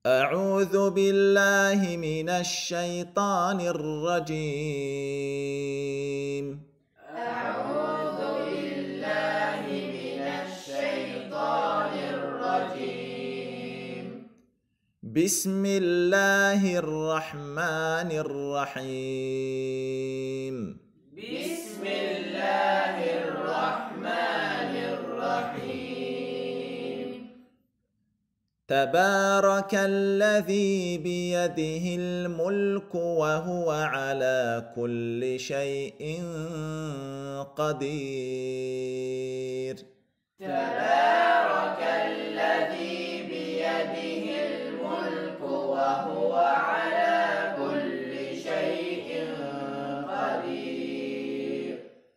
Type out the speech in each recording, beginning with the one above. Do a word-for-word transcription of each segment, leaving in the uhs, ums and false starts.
أعوذ بالله من الشيطان الرجيم. أعوذ بالله من الشيطان الرجيم. بسم الله الرحمن الرحيم. بسم الله الرحمن الرحيم. تبارك الذي بيده الملك وهو على كل شيء قدير. تبارك الذي بيده الملك وهو على كل شيء قدير.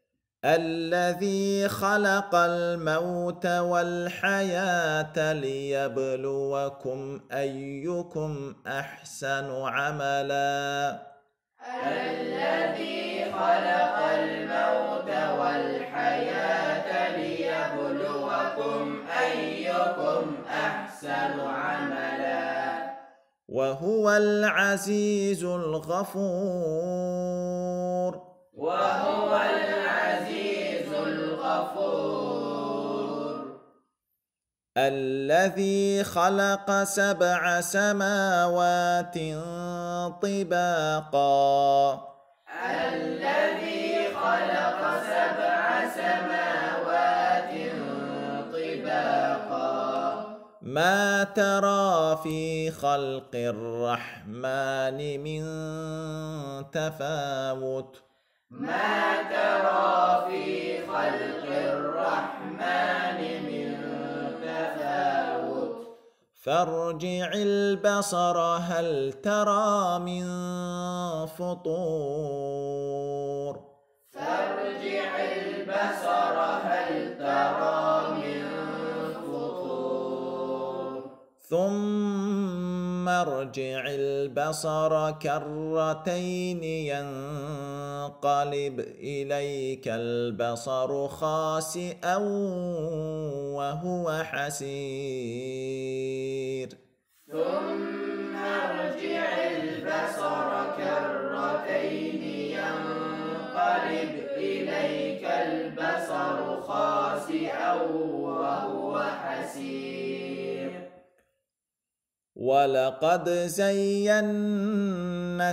الذي خلق الموت والحياة ليبلوكم أيكم أحسن عملا. الذي خلق الموت والحياة ليبلوكم أيكم أحسن عملا. وهو العزيز الغفور. وهو العزيز الغفور. الذي خلق سبع سماوات طباقا. الذي خلق سبع سماوات طباقا. ما ترى في خلق الرحمن من تفاوت. ما ترى في خلق الرحمن من تفاوت. فارجع البصر هل ترى من فطور. فارجع البصر هل ترى من فطور. ثم ارجع البصر كرتين ينقلب إليك البصر خاسئا وهو حسير. ثم ارجع البصر كرتين ينقلب إليك البصر خاسئا وهو حسير. ولقد زينا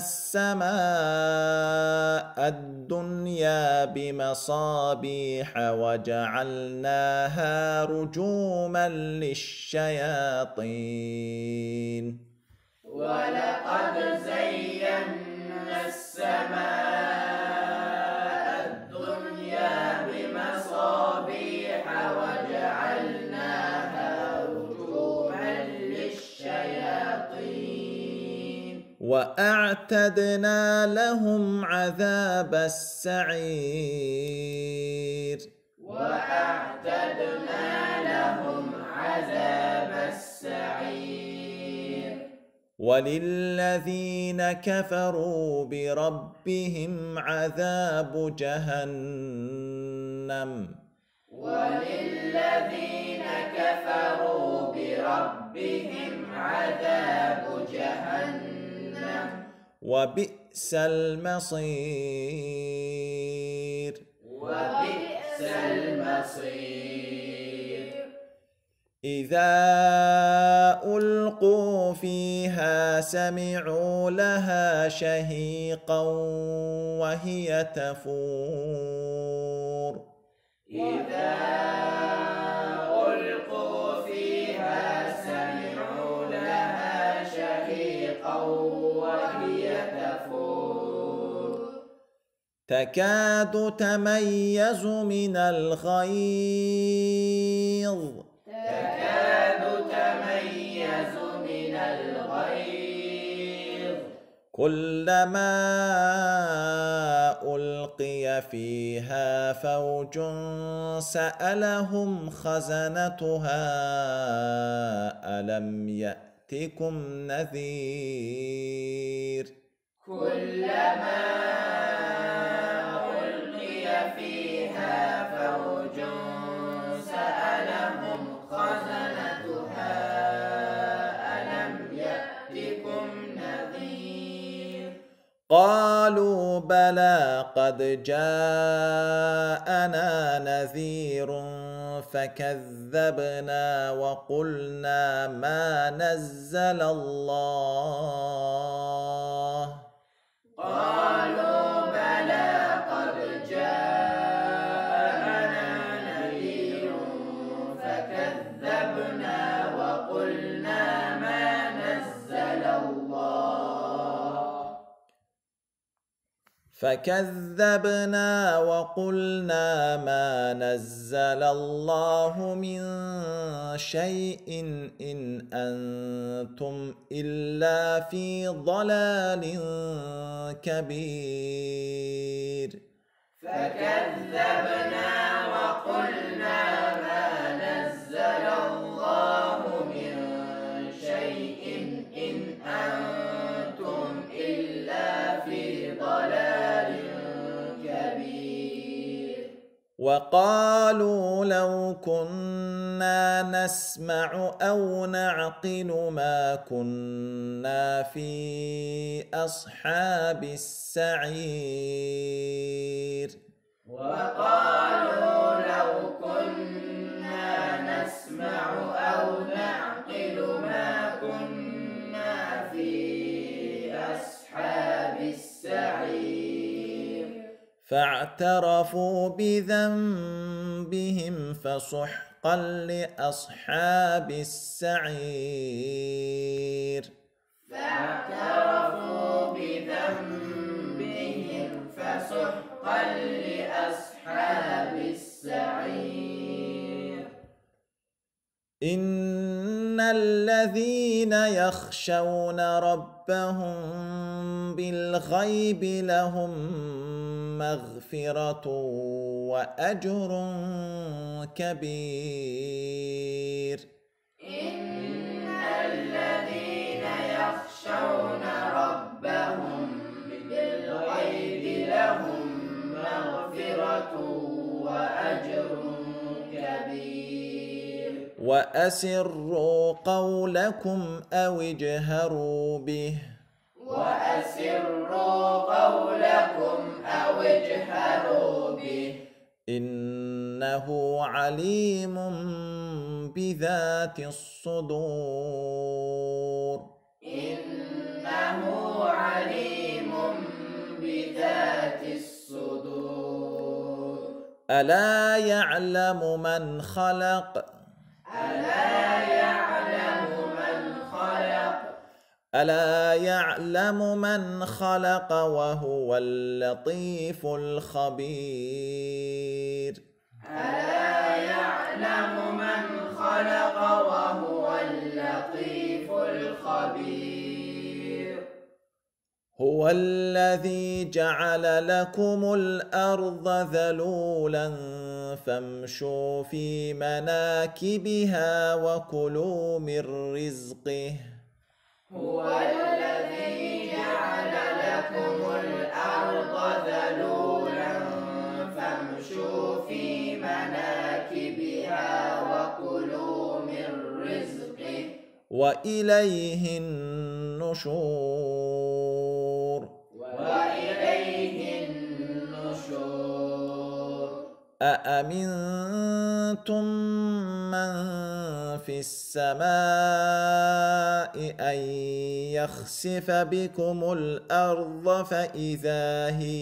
السماء الدنيا بمصابيح وجعلناها رجوما للشياطين. ولقد زينا السماء الدنيا بمصابيح وجعلناها رجوما للشياطين. وأعتدنا لهم عذاب السعير. وأعتدنا لهم عذاب السعير. وللذين كفروا بربهم عذاب جهنم. وللذين كفروا بربهم عذاب جهنم. وبئس المصير. وبئس المصير. إذا ألقوا فيها سمعوا لها شهيقا وهي تفور. إذا ألقوا فيها سمعوا لها شهيقا وهي تفور. تكاد تميز من الغيظ. تكاد تميز من الغيظ. كلما ألقي فيها فوج سألهم خزنتها ألم يأتكم نذير. كلما ألقي فيها فوج سألهم خزنتها ألم يأتكم قالوا بلى قد جاءنا نذير فكذبنا وقلنا ما نزل الله. قالوا بلى قد جاءنا نذير فكذبنا وقلنا ما نزل الله. فكذبنا وقلنا ما نزل الله من شيء إن أنتم إلا في ضلال كبير. فكذبنا وقلنا ما نزل الله من شيء إن أنتم إلا في ضلال كبير. وقالوا لو كنا نسمع أو نعقل ما كنا في أصحاب السعير. وقالوا لو كنا نسمع أو نعقل ما كنا في أصحاب السعير. فاعترفوا بذنبهم فسحقا لأصحاب السعير. فاعترفوا بذنبهم فسحقا لأصحاب السعير. إن الذين يخشون ربهم بالغيب لهم مغفرة وأجر كبير. إن الذين يخشون ربهم بالغيب لهم مغفرة وأجر كبير. وأسروا قولكم أو اجهروا به. وأسروا قولكم أو اجهروا به. إنه عليم بذات الصدور. إنه عليم بذات الصدور. ألا يعلم من خلق. ألا يعلم من خلق. ألا يعلم من خلق وهو اللطيف الخبير. ألا يعلم من خلق وهو اللطيف الخبير. هو الذي جعل لكم الأرض ذلولا فامشوا في مناكبها وكلوا من رزقه. هو الذي جعل لكم الأرض ذلولا فامشوا في مناكبها وكلوا من رزقه. وإليه النشور. وإليه النشور. أأمنتم من في السماء أن يخسف بكم الأرض فإذا هي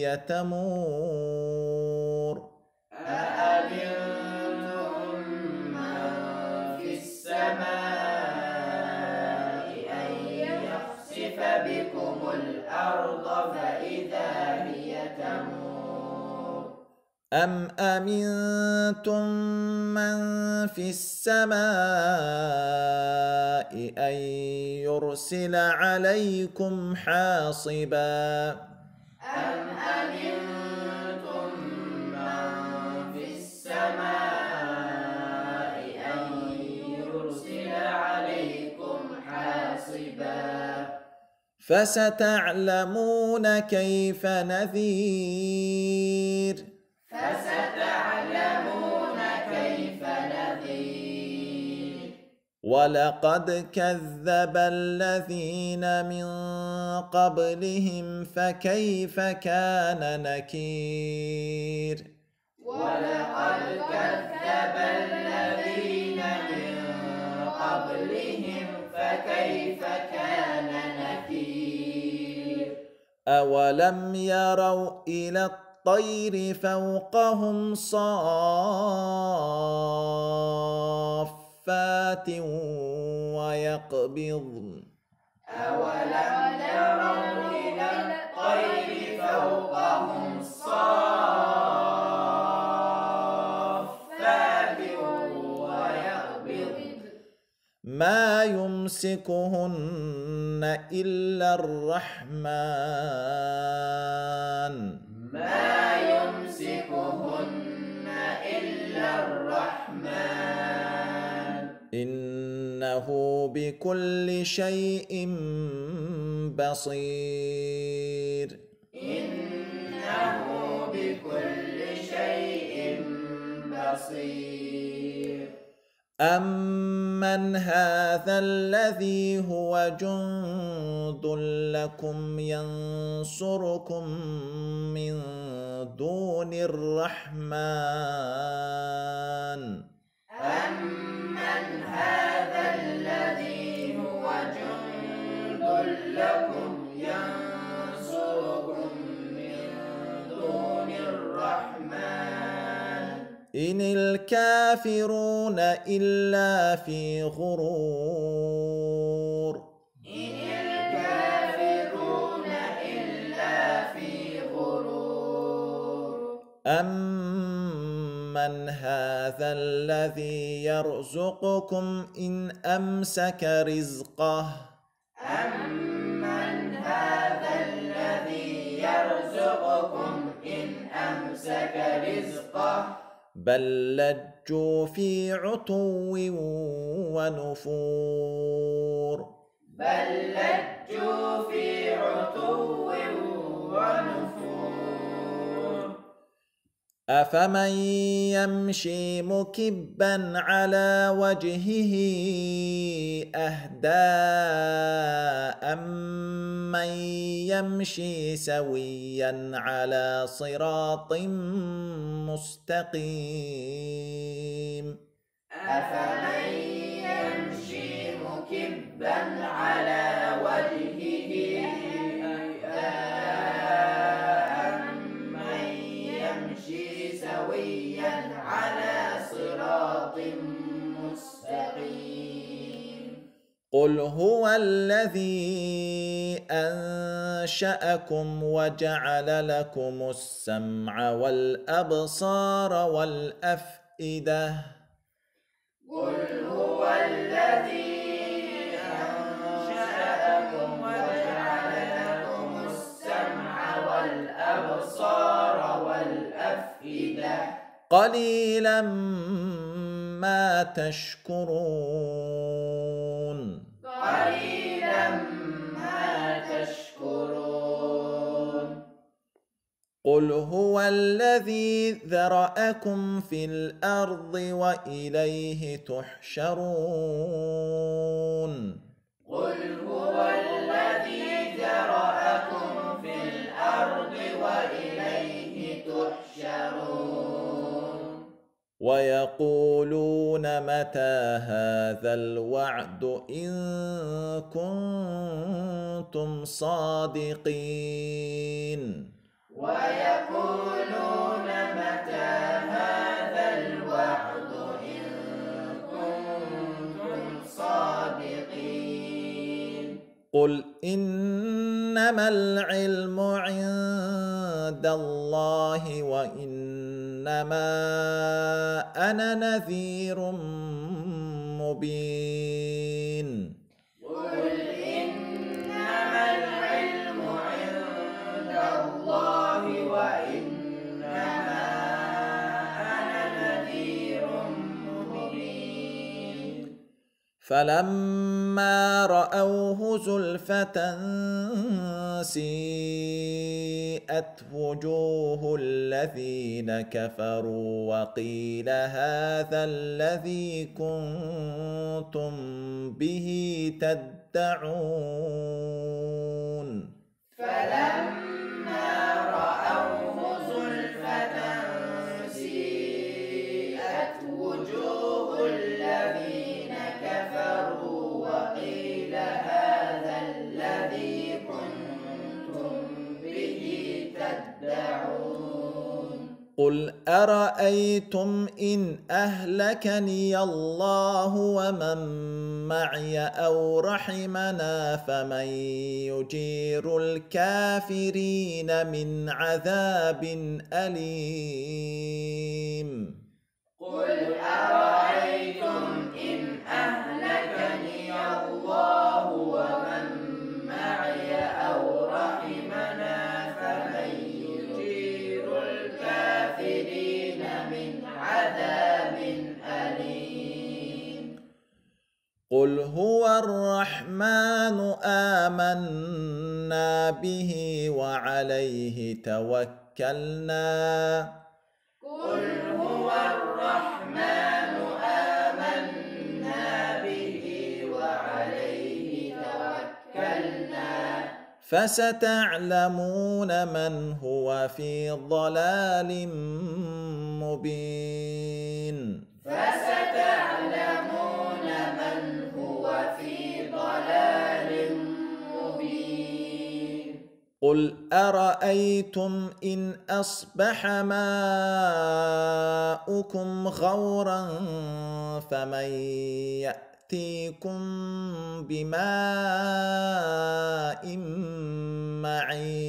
تمور. أأمنتم من في السماء أن يخسف بكم الأرض فإذا هي تمور. أم أمنتم من في السماء أن يرسل عليكم حاصبا. أم أمنتم من في السماء أن يرسل عليكم حاصبا. فستعلمون كيف نذير. فستعلمون كيف نذير. ولقد كذب الذين من قبلهم فكيف كان نكير ولقد كذب الذين من قبلهم فكيف كان نكير أولم يروا إلى الطير فوقهم صافات ويقبضن أولم يروا إلى الطير فوقهم صافات ويقبضن ما يمسكهن إلا الرحمن ما يمسكهن إلا الرحمن إنه بكل شيء بصير إنه بكل شيء بصير أمن هذا الذي هو جند لكم ينصركم من دون الرحمن أمن هذا الذي هو جند لكم ينصركم من دون الرحمن إن الكافرون إلا في غرور إن الكافرون إلا في غرور أمن هذا الذي يرزقكم إن أمسك رزقه أمن هذا الذي يرزقكم إن أمسك رزقه بل لجوا في عتو ونفور بل لجوا في عتو ونفور أفمن يمشي مكبا على وجهه أهدى أمن يمشي سويا على صراط مستقيم أفمن يمشي مكبا على وجهه أهدى أمن يمشي سويا على صراط مستقيم قل هو الذي أنشأكم وجعل لكم السمع والأبصار والأفئدة قل هو الذي أنشأكم وجعل لكم السمع والأبصار والأفئدة قليلا ما تشكرون قليلا ما تشكرون قل هو الذي ذرأكم في الأرض وإليه تحشرون قل هو الذي ذرأكم في الأرض وإليه تحشرون ويقولون متى هذا الوعد إن كنتم صادقين ويقولون متى هذا الوعد إن كنتم صادقين قل إنما العلم عند الله وإنما أنا نذير مبين قل إنما العلم عند الله وإنما أنا نذير مبين فلما فلما رأوه زلفة سيئت وجوه الذين كفروا وقيل هذا الذي كنتم به تدعون فلما رأوه زلفة سيئت وجوه الذين كفروا وقيل هذا الذي كنتم به تدعون قل أرأيتم إن أهلكني الله ومن معي أو رحمنا فمن يجير الكافرين من عذاب أليم قل أرأيتم إن أهلكني الله ومن معي أو رحمنا فمن يجير الكافرين من عذاب أليم قل هو الرحمن آمنا به وعليه توكلنا قل هو الرحمن آمنا به وعليه توكلنا فستعلمون من هو في ضلال مبين فستعلمون من هو في ضلال مبين قل أرأيتم إن أصبح ماؤكم غورا فمن يأتيكم بماء معين